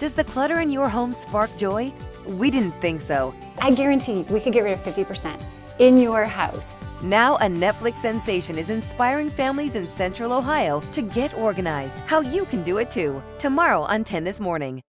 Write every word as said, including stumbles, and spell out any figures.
Does the clutter in your home spark joy? We didn't think so. I guarantee we could get rid of fifty percent in your house. Now a Netflix sensation is inspiring families in Central Ohio to get organized. How you can do it too. Tomorrow on ten this morning.